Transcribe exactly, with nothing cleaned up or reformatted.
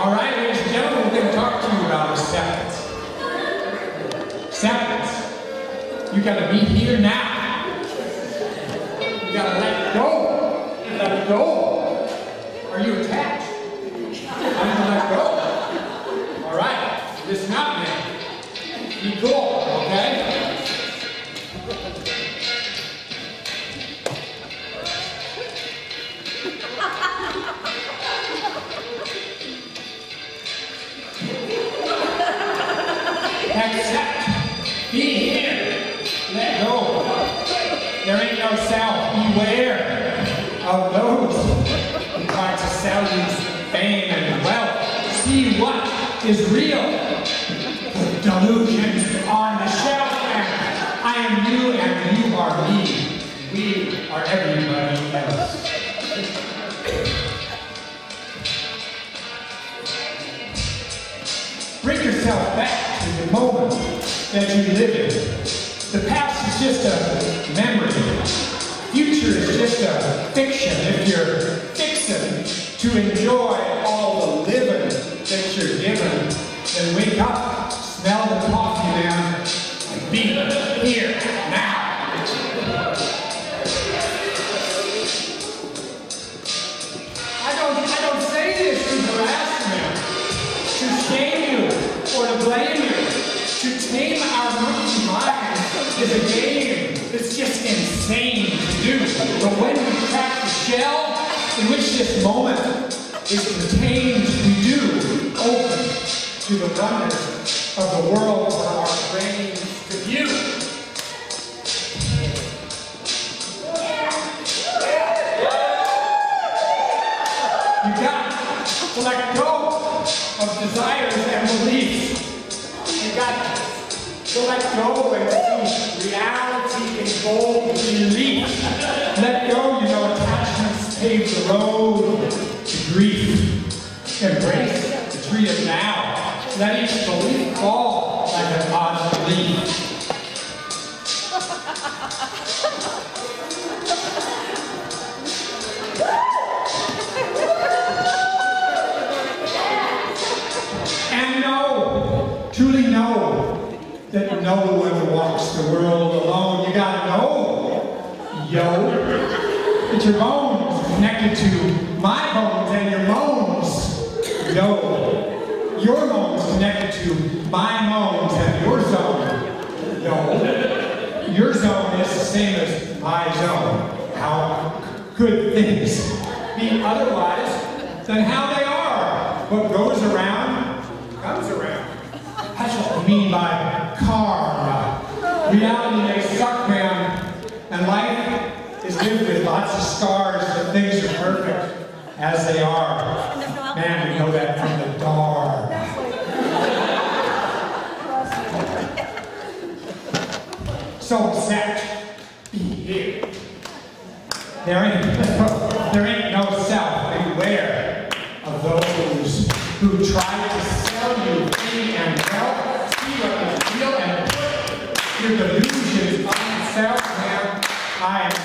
All right, ladies and gentlemen, we're going to talk to you about acceptance. Acceptance. You got to be here now. You got to let go. Let go. Are you attached? I'm going to let go. All right. Listen up, man. Be cool, okay? Accept. Be here. Let go. There ain't no self. Beware of those who try to sell you fame and wealth. See what is real. The delusions on the shelf. And I am you and you are me. We are everybody else. Bring yourself back to the moment that you live in. The past is just a memory. Future is just a fiction. If you're fixing to enjoy all the living that you're given, then wake up, smell the coffee, man, and be here now. I don't, I don't say this to harass you, to shame you, or to blame you. To tame our monkey minds is a game that's just insane to do. But when we crack the shell in which this moment is contained, we do open to the wonders of the world for our brains to view. You got to let go of desires and beliefs. You got to let go and see reality in bold relief. Let go, you know, attachments pave the road to grief. Embrace the tree of now. Let each belief fall like an odd leaf. And know, truly know, that no one walks the world alone. You gotta know, yo, that your bones connected to my bones and your moans. Yo, your moans connected to my moans and your zone. Yo, your zone is the same as my zone. How could things be otherwise than how they are? What goes around comes around. That's what we mean by karma. Reality may suck, man, and life is lived with lots of scars, but things are perfect as they are. Man, we know that from the dark. So accept, be here. There ain't, there ain't no self. Beware of those who try to sell you fame and wealth. See what is real and put your delusions on yourself, man. I am